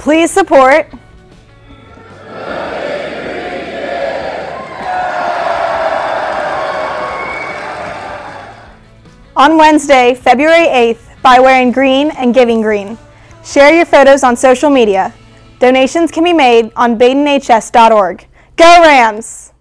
Please support on Wednesday, February 8th by wearing green and giving green. Share your photos on social media. Donations can be made on badinhs.org. Go Rams!